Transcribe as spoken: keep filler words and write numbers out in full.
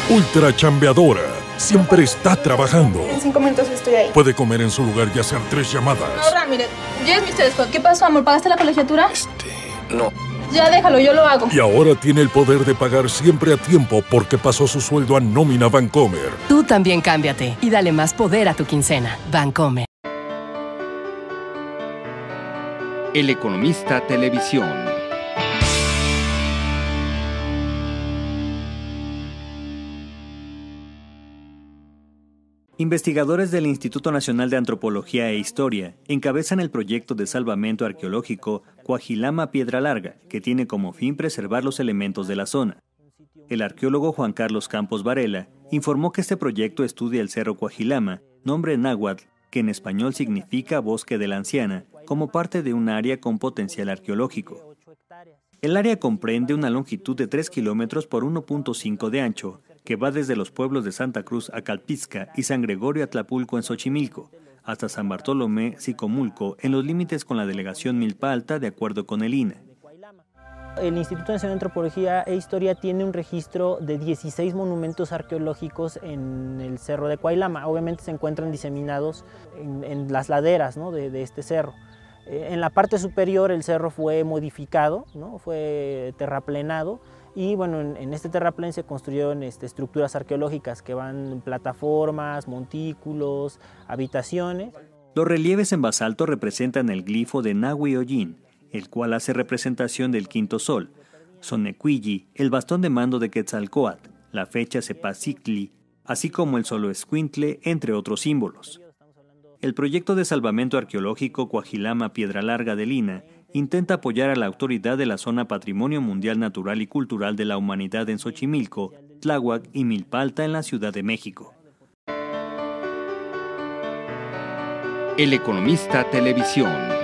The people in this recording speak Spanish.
Ultra chambeadora. Siempre está trabajando. En cinco minutos estoy ahí. Puede comer en su lugar y hacer tres llamadas. Ahora, mire, ya es mister Scott. ¿Qué pasó, amor? ¿Pagaste la colegiatura? Este, no. Ya déjalo, yo lo hago. Y ahora tiene el poder de pagar siempre a tiempo porque pasó su sueldo a Nómina Vancomer. Tú también cámbiate y dale más poder a tu quincena. Vancomer. El Economista Televisión. Investigadores del Instituto Nacional de Antropología e Historia encabezan el proyecto de salvamento arqueológico Cuajilama Piedra Larga, que tiene como fin preservar los elementos de la zona. El arqueólogo Juan Carlos Campos Varela informó que este proyecto estudia el Cerro Cuajilama, nombre náhuatl que en español significa Bosque de la Anciana, como parte de un área con potencial arqueológico. El área comprende una longitud de tres kilómetros por uno punto cinco de ancho, que va desde los pueblos de Santa Cruz a Calpizca y San Gregorio Atlapulco en Xochimilco, hasta San Bartolomé, Sicomulco, en los límites con la delegación Milpa Alta, de acuerdo con el I N E. El Instituto Nacional de Antropología e Historia tiene un registro de dieciséis monumentos arqueológicos en el Cerro de Cuajilama. Obviamente se encuentran diseminados en, en las laderas, ¿no?, de, de este cerro. Eh, en la parte superior el cerro fue modificado, ¿no?, fue terraplenado. Y bueno, en, en este terraplén se construyeron este, estructuras arqueológicas que van en plataformas, montículos, habitaciones. Los relieves en basalto representan el glifo de Nahui Ollin, el cual hace representación del quinto sol, Sonecuilli, el bastón de mando de Quetzalcóatl, la fecha Cepacictli, así como el Xoloescuintle, entre otros símbolos. El proyecto de salvamento arqueológico Cuajilama Piedra Larga del I N A intenta apoyar a la autoridad de la zona Patrimonio Mundial Natural y Cultural de la Humanidad en Xochimilco, Tláhuac y Milpa Alta en la Ciudad de México. El Economista Televisión.